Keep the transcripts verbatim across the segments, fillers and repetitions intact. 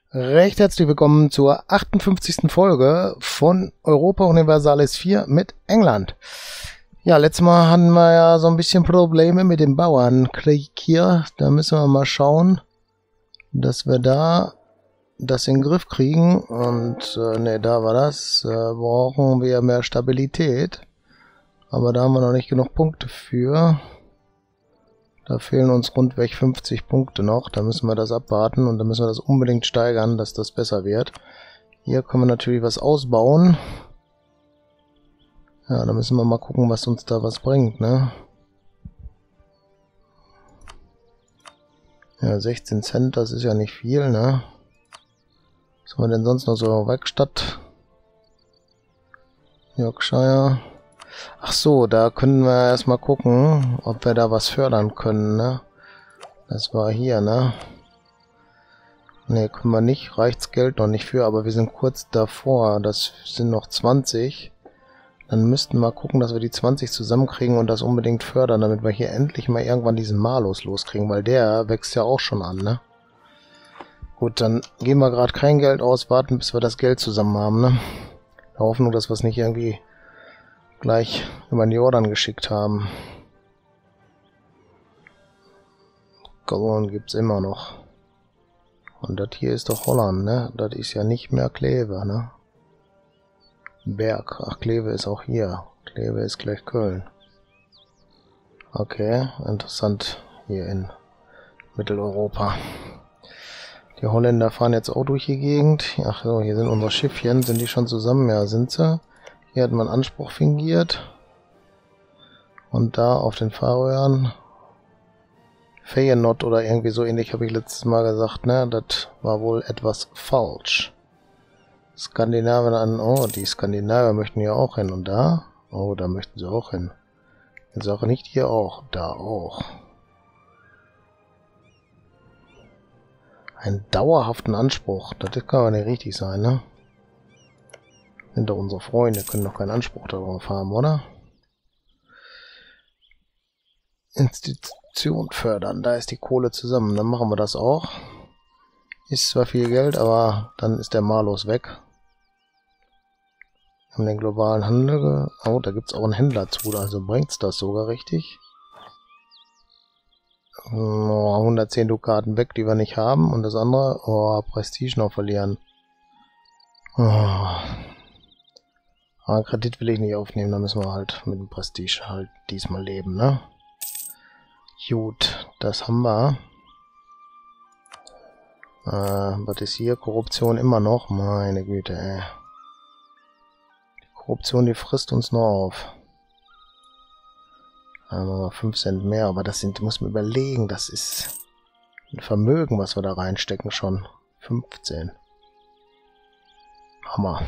Recht herzlich willkommen zur achtundfünfzigsten Folge von Europa Universalis vier mit England. Ja, letztes Mal hatten wir ja so ein bisschen Probleme mit dem Bauernkrieg hier. Da müssen wir mal schauen, dass wir da das in den Griff kriegen. Und, äh, ne, da war das. Äh, brauchen wir mehr Stabilität. Aber da haben wir noch nicht genug Punkte für. Da fehlen uns rundweg fünfzig Punkte noch. Da müssen wir das abwarten und dann müssen wir das unbedingt steigern, dass das besser wird. Hier können wir natürlich was ausbauen. Ja, da müssen wir mal gucken, was uns da was bringt, ne? Ja, sechzehn Cent, das ist ja nicht viel, ne? Was haben wir denn sonst noch so? Werkstatt? Yorkshire. Ach so, da können wir erstmal gucken, ob wir da was fördern können, ne? Das war hier, ne? Ne, können wir nicht. Reicht's Geld noch nicht für, aber wir sind kurz davor. Das sind noch zwanzig. Dann müssten wir gucken, dass wir die zwanzig zusammenkriegen und das unbedingt fördern, damit wir hier endlich mal irgendwann diesen Malus loskriegen, weil der wächst ja auch schon an, ne? Gut, dann geben wir gerade kein Geld aus, warten, bis wir das Geld zusammen haben, ne? Wir hoffen nur, dass wir es nicht irgendwie gleich über den Jordan geschickt haben. Gallon gibt's immer noch. Und das hier ist doch Holland, ne? Das ist ja nicht mehr Kleve, ne? Berg. Ach, Kleve ist auch hier. Kleve ist gleich Köln. Okay, interessant hier in Mitteleuropa. Die Holländer fahren jetzt auch durch die Gegend. Ach so, hier sind unsere Schiffchen. Sind die schon zusammen? Ja, sind sie. Hier hat man Anspruch fingiert. Und da auf den Färöern Feyenoord oder irgendwie so ähnlich, habe ich letztes Mal gesagt, ne? Das war wohl etwas falsch. Skandinavien an, oh, die Skandinavier möchten hier auch hin. Und da? Oh, da möchten sie auch hin. Jetzt auch nicht hier auch, da auch. Einen dauerhaften Anspruch, das kann aber nicht richtig sein, ne? Sind doch unsere Freunde, können doch keinen Anspruch darauf haben, oder? Institution fördern, da ist die Kohle zusammen, dann machen wir das auch. Ist zwar viel Geld, aber dann ist der Malus weg. Wir haben den globalen Handel, oh, da gibt es auch einen Händler zu, also bringt es das sogar richtig. Oh, hundertzehn Dukaten weg, die wir nicht haben, und das andere, oh, Prestige noch verlieren. Oh. Aber Kredit will ich nicht aufnehmen, da müssen wir halt mit dem Prestige halt diesmal leben, ne? Gut, das haben wir. Äh, was ist hier? Korruption immer noch? Meine Güte, ey. Die Korruption, die frisst uns nur auf. Da haben wir fünf Cent mehr, aber das sind, muss man überlegen, das ist ein Vermögen, was wir da reinstecken schon. fünfzehn. Hammer.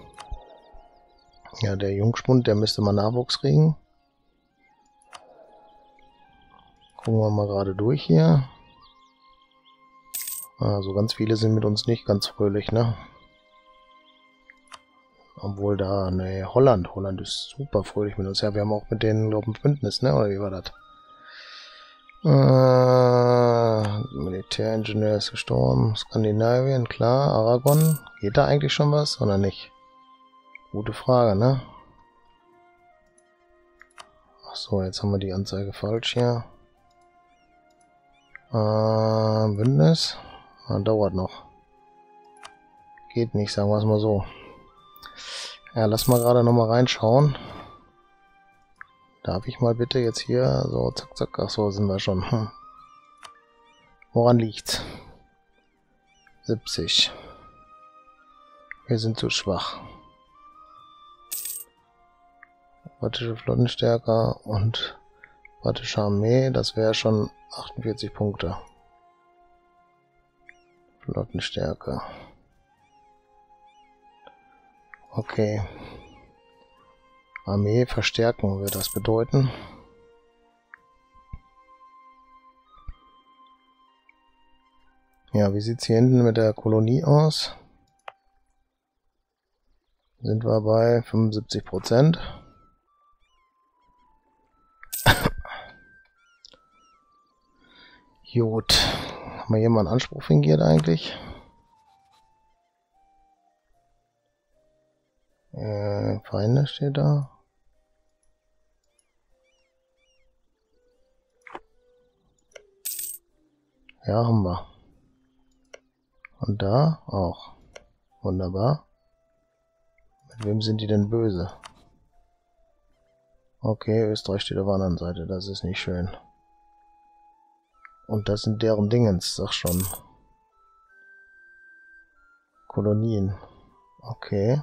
Ja, der Jungspund, der müsste mal Nachwuchs kriegen. Gucken wir mal gerade durch hier. Also ganz viele sind mit uns nicht ganz fröhlich, ne? Obwohl da, ne, Holland. Holland ist super fröhlich mit uns. Ja, wir haben auch mit denen, glaube ich, ein Bündnis, ne? Oder wie war das? Äh, Militäringenieur ist gestorben. Skandinavien, klar. Aragon. Geht da eigentlich schon was oder nicht? Gute Frage, ne? Ach so, jetzt haben wir die Anzeige falsch hier. Äh, Bündnis. Ah, dauert noch. Geht nicht, sagen wir es mal so. Ja, lass mal gerade noch mal reinschauen. Darf ich mal bitte jetzt hier so zack zack. Ach so, sind wir schon. Hm. Woran liegt's? siebzig. Wir sind zu schwach. Britische Flottenstärke und britische Armee, das wäre schon achtundvierzig Punkte. Flottenstärke. Okay. Armee verstärken wird das bedeuten. Ja, wie sieht es hier hinten mit der Kolonie aus? Sind wir bei fünfundsiebzig Prozent. Gut. Haben wir hier mal einen Anspruch fingiert eigentlich? Feinde steht da. Ja, haben wir. Und da auch. Wunderbar. Mit wem sind die denn böse? Okay, Österreich steht auf der anderen Seite. Das ist nicht schön. Und das sind deren Dingens, sag schon. Kolonien. Okay.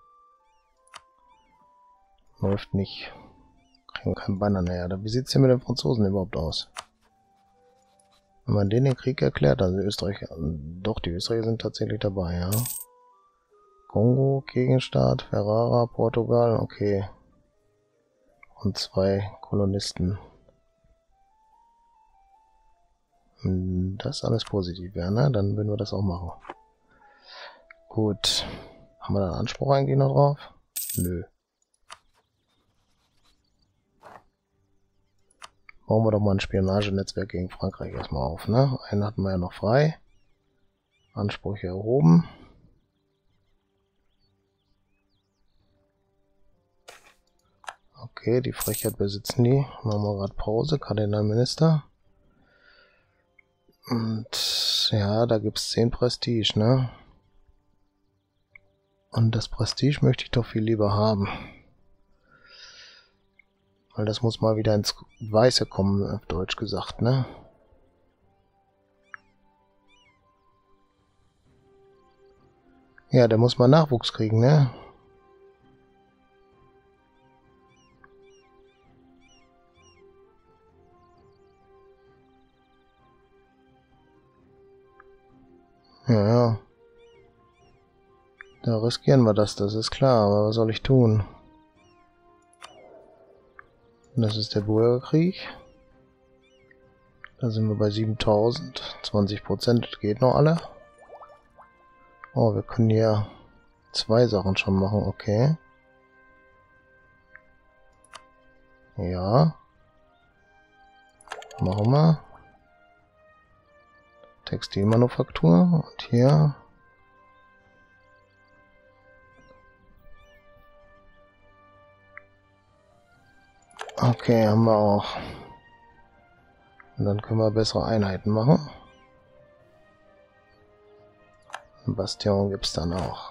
Läuft nicht. Kriegen wir keinen Banner näher. Wie sieht es hier mit den Franzosen überhaupt aus? Wenn man denen den Krieg erklärt, also Österreich, doch, die Österreicher sind tatsächlich dabei, ja. Kongo, Gegenstaat, Ferrara, Portugal, okay. Und zwei Kolonisten. Wenn das alles positiv wäre, ne? Dann würden wir das auch machen. Gut. Haben wir da einen Anspruch eigentlich noch drauf? Nö. Bauen wir doch mal ein Spionagenetzwerk gegen Frankreich erstmal auf, ne? Einen hatten wir ja noch frei. Ansprüche erhoben. Okay, die Frechheit besitzen die. Machen wir gerade Pause. Kardinalminister. Und ja, da gibt es zehn Prestige, ne? Und das Prestige möchte ich doch viel lieber haben. Weil das muss mal wieder ins Weiße kommen, auf Deutsch gesagt, ne? Ja, der muss mal Nachwuchs kriegen, ne? Ja, ja. Da riskieren wir das, das ist klar, aber was soll ich tun? Das ist der Bürgerkrieg. Da sind wir bei siebentausend. zwanzig Prozent geht noch alle. Oh, wir können hier zwei Sachen schon machen, okay. Ja. Machen wir. Textilmanufaktur. Und hier. Okay, haben wir auch. Und dann können wir bessere Einheiten machen. Ein Bastion gibt es dann auch.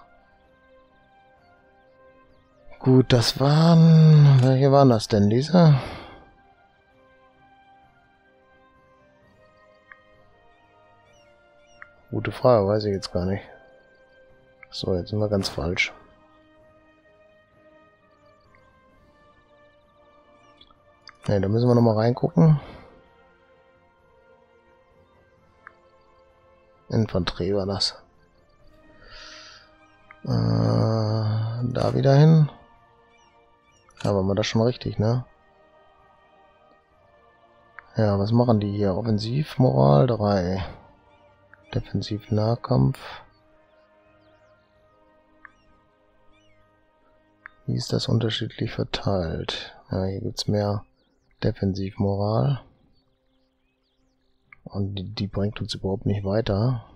Gut, das waren... Welche waren das denn, diese? Gute Frage, weiß ich jetzt gar nicht. So, jetzt sind wir ganz falsch. Ne, da müssen wir noch mal reingucken. Infanterie war das. Äh, da wieder hin. Ja, waren wir das schon richtig, ne? Ja, was machen die hier? Offensivmoral drei. Defensiv-Nahkampf. Wie ist das unterschiedlich verteilt? Ja, hier gibt es mehr Defensivmoral. Und die, die bringt uns überhaupt nicht weiter.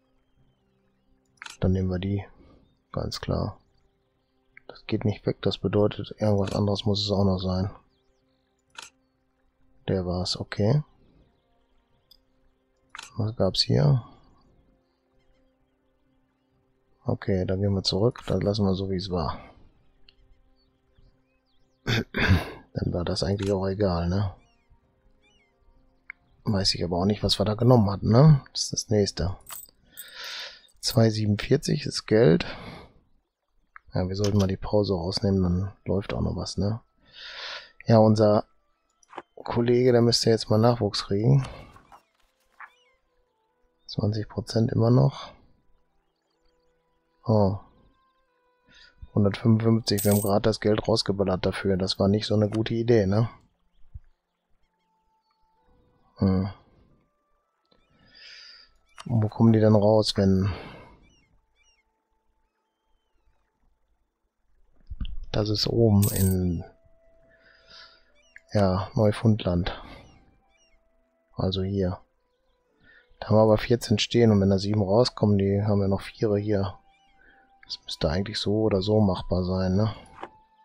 Dann nehmen wir die. Ganz klar. Das geht nicht weg, das bedeutet, irgendwas anderes muss es auch noch sein. Der war's, okay. Was gab's hier? Okay, dann gehen wir zurück, dann lassen wir so wie es war. Dann war das eigentlich auch egal, ne? Weiß ich aber auch nicht, was wir da genommen hatten, ne? Das ist das nächste. zwei Komma siebenundvierzig ist Geld. Ja, wir sollten mal die Pause rausnehmen, dann läuft auch noch was, ne? Ja, unser Kollege, der müsste jetzt mal Nachwuchs kriegen. zwanzig Prozent immer noch. Oh. hundertfünfundfünfzig, wir haben gerade das Geld rausgeballert dafür. Das war nicht so eine gute Idee, ne? Hm. Und wo kommen die dann raus, wenn... Das ist oben in... Ja, Neufundland. Also hier. Da haben wir aber vierzehn stehen und wenn da sieben rauskommen, die haben ja noch vier hier. Das müsste eigentlich so oder so machbar sein, ne?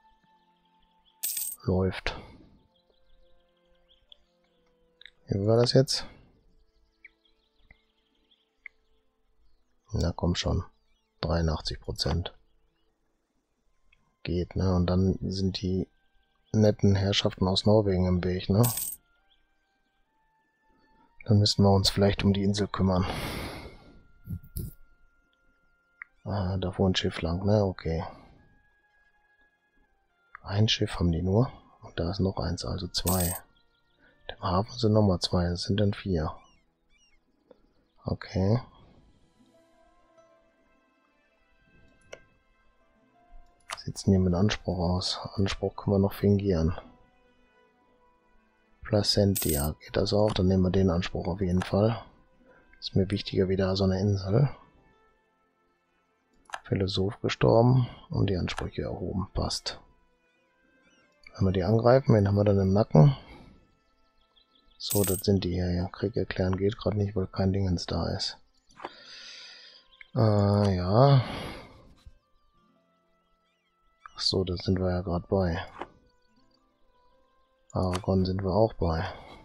läuft. Wie war das jetzt? Na komm schon. dreiundachtzig Prozent. Geht, ne? Und dann sind die netten Herrschaften aus Norwegen im Weg, ne? Dann müssen wir uns vielleicht um die Insel kümmern. Ah, da fuhr ein Schiff lang, ne? Okay. Ein Schiff haben die nur. Und da ist noch eins, also zwei. Im Hafen sind nochmal zwei, das sind dann vier. Okay. Sieht's denn hier mit Anspruch aus? Anspruch können wir noch fingieren. Placentia, geht das auch? Dann nehmen wir den Anspruch auf jeden Fall. Ist mir wichtiger wieder so eine Insel. Philosoph gestorben und die Ansprüche erhoben. Passt. Wenn wir die angreifen, wen haben wir dann im Nacken? So, das sind die hier. Ja, Krieg erklären geht gerade nicht, weil kein Dingens da ist. Äh, ja. Ach so, da sind wir ja gerade bei. Aragon sind wir auch bei.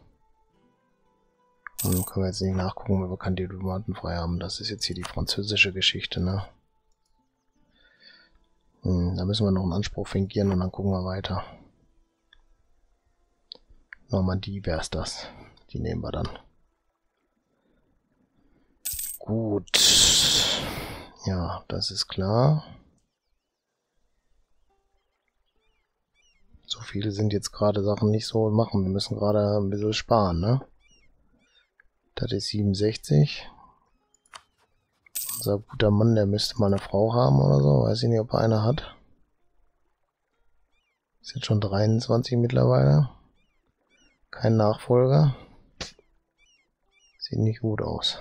Und dann können wir jetzt nicht nachgucken, weil wir keine Diplomaten frei haben. Das ist jetzt hier die französische Geschichte, ne? Hm, da müssen wir noch einen Anspruch fingieren und dann gucken wir weiter. Normandie wär's das. Die nehmen wir dann. Gut. Ja, das ist klar. So viele sind jetzt gerade Sachen nicht so machen. Wir müssen gerade ein bisschen sparen, ne? Das ist siebenundsechzig. Unser guter Mann, der müsste mal eine Frau haben oder so. Weiß ich nicht, ob er eine hat. Ist jetzt schon dreiundzwanzig mittlerweile. Kein Nachfolger. Sieht nicht gut aus.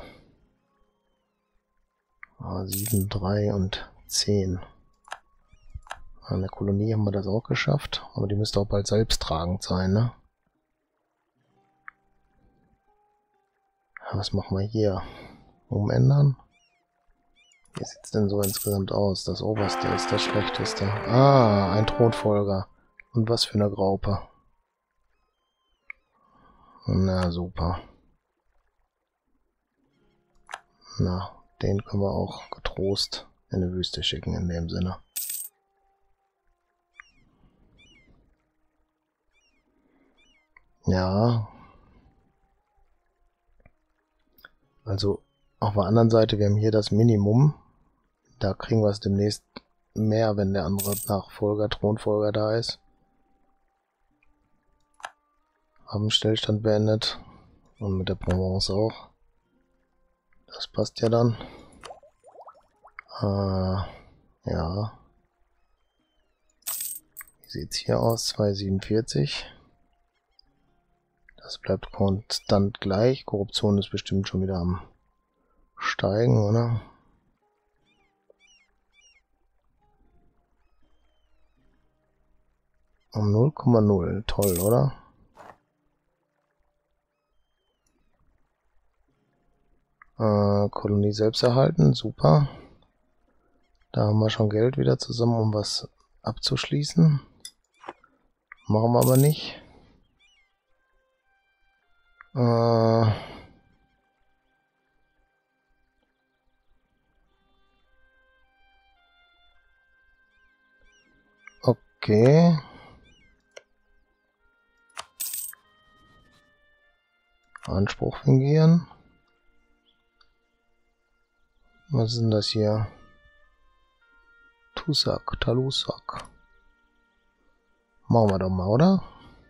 Ah, sieben, drei und zehn. An der Kolonie haben wir das auch geschafft. Aber die müsste auch bald selbsttragend sein, ne? Was machen wir hier? Umändern? Wie sieht es denn so insgesamt aus? Das oberste ist das schlechteste. Ah, ein Thronfolger. Und was für eine Graupe. Na, super. Na, den können wir auch getrost in die Wüste schicken in dem Sinne. Ja. Also, auf der anderen Seite, wir haben hier das Minimum. Da kriegen wir es demnächst mehr, wenn der andere Nachfolger, Thronfolger da ist. Haben Stillstand beendet. Und mit der Provence auch. Das passt ja dann. Äh, ja. Wie sieht's hier aus? zwei Komma siebenundvierzig. Das bleibt konstant gleich. Korruption ist bestimmt schon wieder am Steigen, oder? Um null Komma null. Toll, oder? Äh, Kolonie selbst erhalten. Super. Da haben wir schon Geld wieder zusammen, um was abzuschließen. Machen wir aber nicht. Äh... Okay. Anspruch fingieren. Was ist denn das hier? Tusak, Talusak. Machen wir doch mal, oder?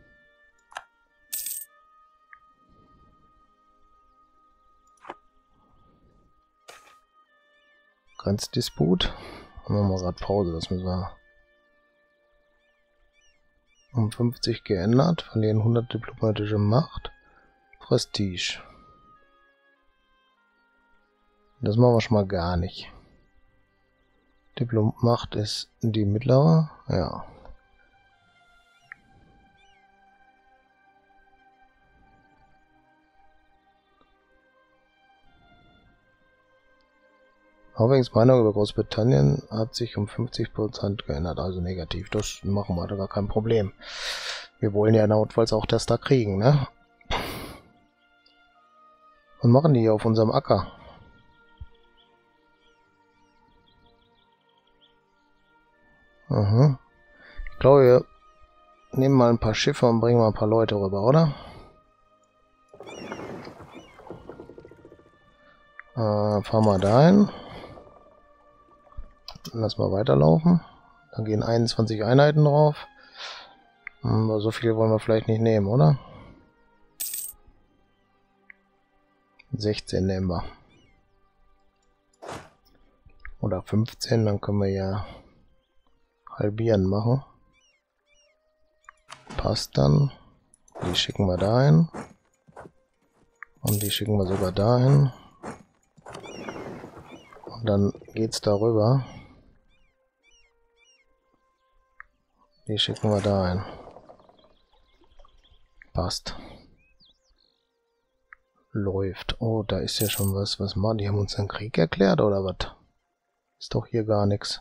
Grenzdisput. Machen wir gerade Pause, das müssen wir um fünfzig geändert, verlieren hundert diplomatische Macht. Prestige. Das machen wir schon mal gar nicht. Diplomacht ist die mittlere, ja. Aufhängungsmeinung über Großbritannien hat sich um fünfzig Prozent geändert, also negativ. Das machen wir, da gar kein Problem. Wir wollen ja notfalls auch das da kriegen, ne? Was machen die hier auf unserem Acker? Mhm. Ich glaube, wir nehmen mal ein paar Schiffe und bringen mal ein paar Leute rüber, oder? Äh, fahren wir dahin. Lass mal weiterlaufen. Dann gehen einundzwanzig Einheiten drauf. Aber so viel wollen wir vielleicht nicht nehmen, oder? sechzehn nehmen wir. Oder fünfzehn, dann können wir ja halbieren machen. Passt dann. Die schicken wir dahin. Und die schicken wir sogar dahin. Und dann geht's darüber. Die schicken wir dahin. Passt. Läuft. Oh, da ist ja schon was. Was machen die? Haben uns einen Krieg erklärt oder was? Ist doch hier gar nichts.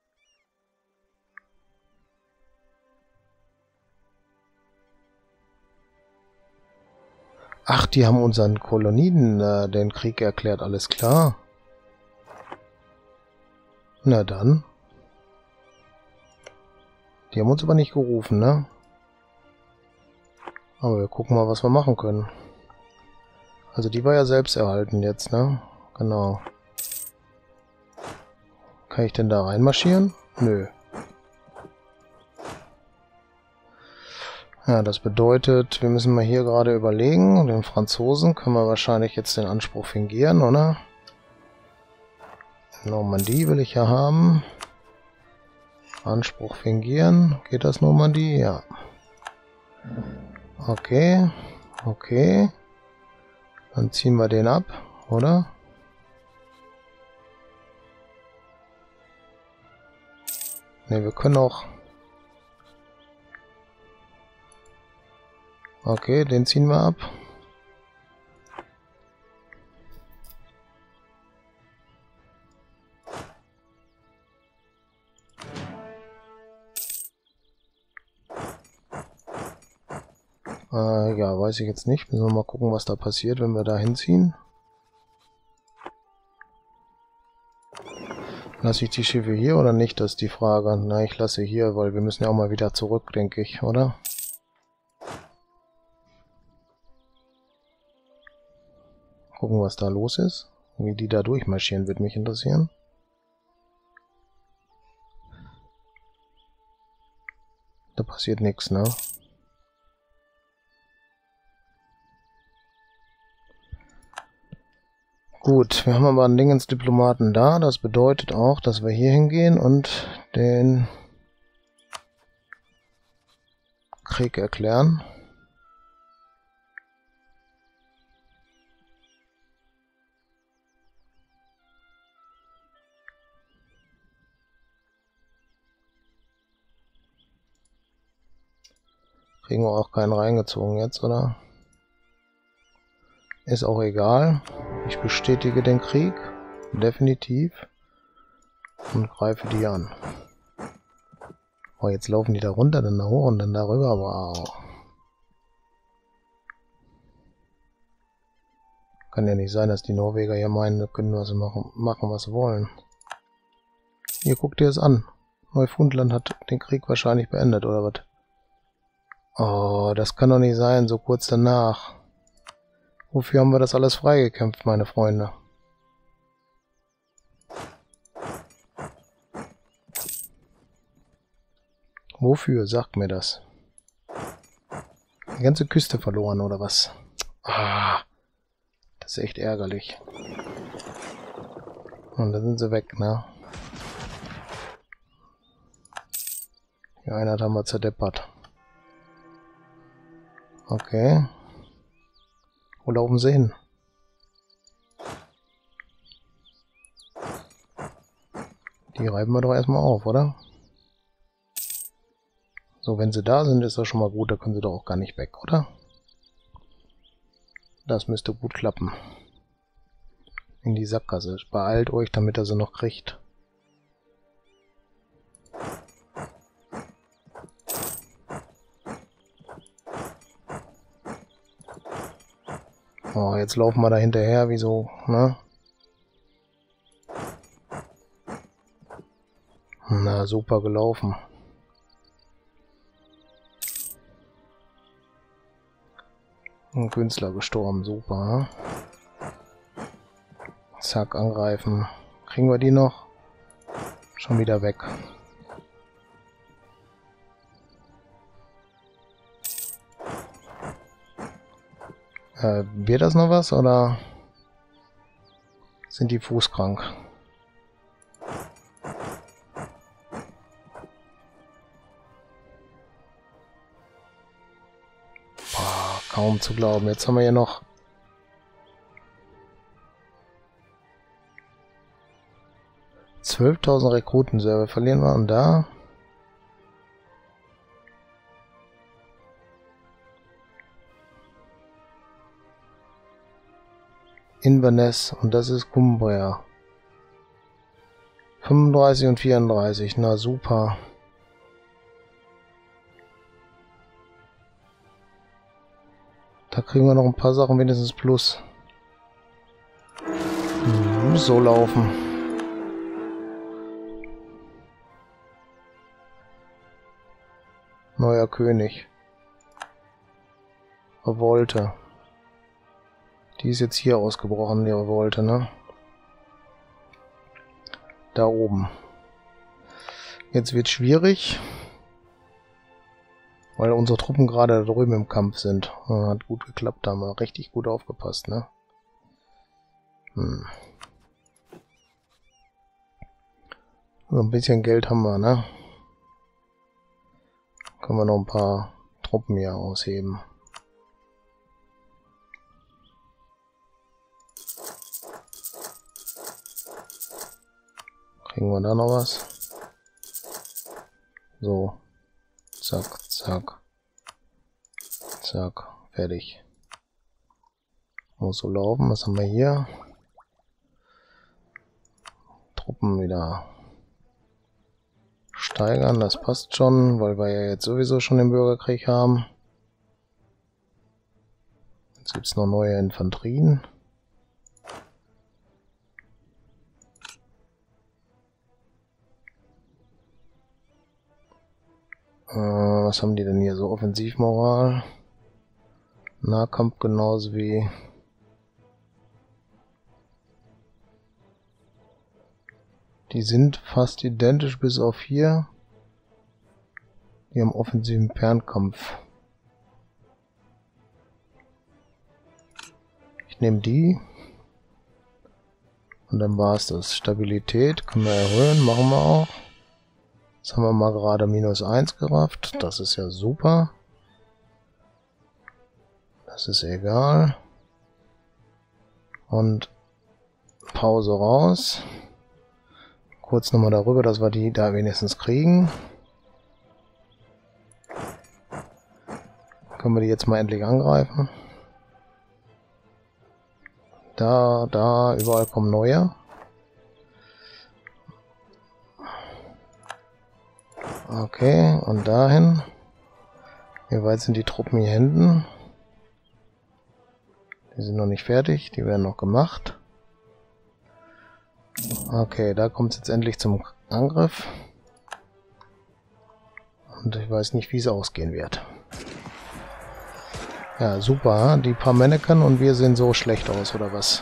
Ach, die haben unseren Kolonien äh, den Krieg erklärt. Alles klar. Na dann. Die haben uns aber nicht gerufen, ne? Aber wir gucken mal, was wir machen können. Also die war ja selbst erhalten jetzt, ne? Genau. Kann ich denn da reinmarschieren? Nö. Ja, das bedeutet, wir müssen mal hier gerade überlegen. Den Franzosen können wir wahrscheinlich jetzt den Anspruch fingieren, oder? Normandie will ich ja haben. Anspruch fingieren. Geht das Normandie? Ja. Okay. Okay. Dann ziehen wir den ab, oder? Ne, wir können auch... Okay, den ziehen wir ab. Äh, ja, weiß ich jetzt nicht. Müssen wir mal gucken, was da passiert, wenn wir da hinziehen. Lasse ich die Schiffe hier oder nicht? Das ist die Frage. Na, ich lasse hier, weil wir müssen ja auch mal wieder zurück, denke ich, oder? Gucken, was da los ist. Wie die da durchmarschieren, wird mich interessieren. Da passiert nichts, ne? Gut, wir haben aber einen Dingens-Diplomaten da. Das bedeutet auch, dass wir hier hingehen und den Krieg erklären. Kriegen wir auch keinen reingezogen jetzt, oder? Ist auch egal. Ich bestätige den Krieg. Definitiv. Und greife die an. Oh, jetzt laufen die da runter, dann da hoch und dann darüber. Wow. Kann ja nicht sein, dass die Norweger hier meinen, können was machen, machen, was sie wollen. Hier, guckt dir es an. Neufundland hat den Krieg wahrscheinlich beendet, oder was? Oh, das kann doch nicht sein, so kurz danach. Wofür haben wir das alles freigekämpft, meine Freunde? Wofür? Sagt mir das. Die ganze Küste verloren, oder was? Ah, das ist echt ärgerlich. Und dann sind sie weg, ne? Die Einheit haben wir zerdeppert. Okay. Wo laufen sie hin? Die reiben wir doch erstmal auf, oder? So, wenn sie da sind, ist das schon mal gut. Da können sie doch auch gar nicht weg, oder? Das müsste gut klappen. In die Sackgasse. Beeilt euch, damit er sie noch kriegt. Oh, jetzt laufen wir da hinterher, wie so, ne? Na, super gelaufen. Ein Künstler gestorben, super. Zack, angreifen. Kriegen wir die noch? Schon wieder weg. Äh, wird das noch was, oder sind die fußkrank? Boah, kaum zu glauben. Jetzt haben wir hier noch zwölftausend Rekrutenserver. Verlieren wir und da? Inverness und das ist Cumbria. fünfunddreißig und vierunddreißig, na super. Da kriegen wir noch ein paar Sachen wenigstens plus. Hm, muss so laufen. Neuer König. Revolte. Die ist jetzt hier ausgebrochen, die Revolte, ne? Da oben. Jetzt wird schwierig, weil unsere Truppen gerade da drüben im Kampf sind. Ja, hat gut geklappt, da haben wir richtig gut aufgepasst, ne? Hm. So ein bisschen Geld haben wir, ne? Können wir noch ein paar Truppen hier ausheben. Kriegen wir da noch was? So. Zack, zack. Zack. Fertig. Muss so laufen. Was haben wir hier? Truppen wieder steigern. Das passt schon, weil wir ja jetzt sowieso schon den Bürgerkrieg haben. Jetzt gibt es noch neue Infanterien. Was haben die denn hier? So Offensivmoral. Nahkampf genauso wie... Die sind fast identisch bis auf hier. Die haben offensiven Fernkampf. Ich nehme die. Und dann war es das. Stabilität können wir erhöhen, machen wir auch. Jetzt haben wir mal gerade minus eins gerafft. Das ist ja super. Das ist egal. Und Pause raus. Kurz nochmal darüber, dass wir die da wenigstens kriegen. Können wir die jetzt mal endlich angreifen. Da, da, überall kommen neue. Okay, und dahin. Wie weit sind die Truppen hier hinten? Die sind noch nicht fertig, die werden noch gemacht. Okay, da kommt es jetzt endlich zum Angriff. Und ich weiß nicht, wie es ausgehen wird. Ja, super, die paar Mannequin und wir sehen so schlecht aus, oder was?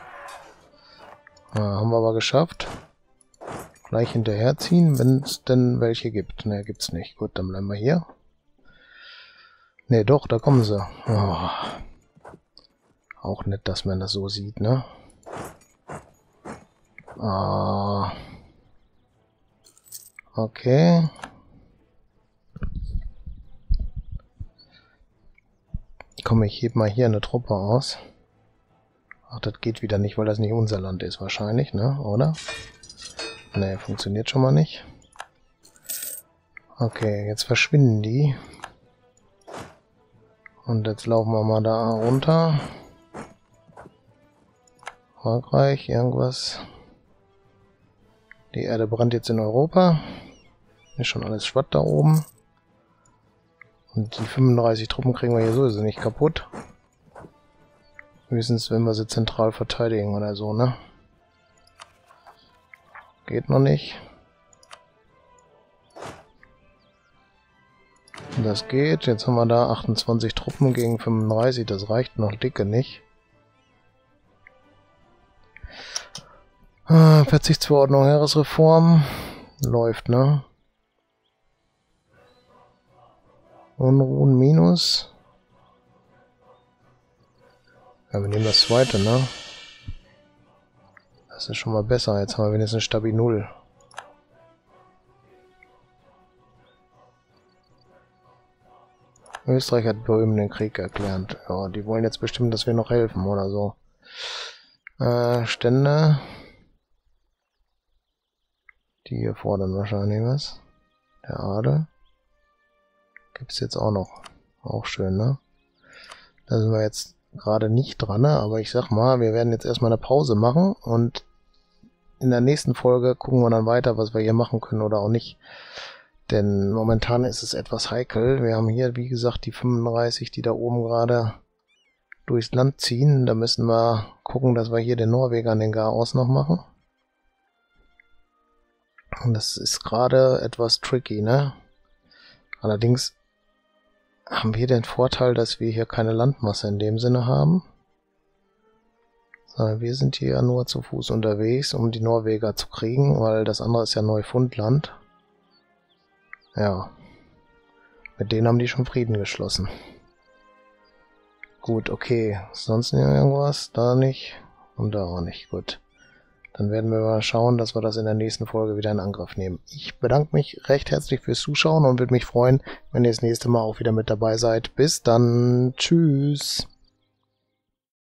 Ja, haben wir aber geschafft. Gleich hinterherziehen, wenn es denn welche gibt. Ne, gibt's nicht. Gut, dann bleiben wir hier. Ne, doch, da kommen sie. Oh. Auch nett, dass man das so sieht, ne? Ah. Okay. Komm, ich heb mal hier eine Truppe aus. Ach, das geht wieder nicht, weil das nicht unser Land ist wahrscheinlich, ne? Oder? Ne, funktioniert schon mal nicht. Okay, jetzt verschwinden die. Und jetzt laufen wir mal da runter. Frankreich, irgendwas. Die Erde brennt jetzt in Europa. Ist schon alles schwatt da oben. Und die fünfunddreißig Truppen kriegen wir hier sowieso nicht kaputt. Höchstens, wenn wir sie zentral verteidigen oder so, ne? Geht noch nicht. Das geht. Jetzt haben wir da achtundzwanzig Truppen gegen fünfunddreißig. Das reicht noch dicke nicht. Ah, Verzichtsverordnung, Heeresreform. Läuft, ne? Unruhen minus. Ja, wir nehmen das zweite, ne? Das ist schon mal besser. Jetzt haben wir wenigstens Stabi null. Österreich hat Böhmen den Krieg erklärt. Ja, die wollen jetzt bestimmt, dass wir noch helfen oder so. Äh, Stände. Die hier fordern wahrscheinlich was. Der Adel. Gibt's jetzt auch noch. Auch schön, ne? Da sind wir jetzt gerade nicht dran, ne? Aber ich sag mal, wir werden jetzt erstmal eine Pause machen und in der nächsten Folge gucken wir dann weiter, was wir hier machen können oder auch nicht. Denn momentan ist es etwas heikel. Wir haben hier, wie gesagt, die fünfunddreißig, die da oben gerade durchs Land ziehen. Da müssen wir gucken, dass wir hier den Norwegern den Garaus noch machen. Und das ist gerade etwas tricky, ne? Allerdings haben wir den Vorteil, dass wir hier keine Landmasse in dem Sinne haben. Sondern wir sind hier nur zu Fuß unterwegs, um die Norweger zu kriegen, weil das andere ist ja Neufundland. Ja. Mit denen haben die schon Frieden geschlossen. Gut, okay. Sonst irgendwas? Da nicht. Und da auch nicht. Gut. Dann werden wir mal schauen, dass wir das in der nächsten Folge wieder in Angriff nehmen. Ich bedanke mich recht herzlich fürs Zuschauen und würde mich freuen, wenn ihr das nächste Mal auch wieder mit dabei seid. Bis dann. Tschüss.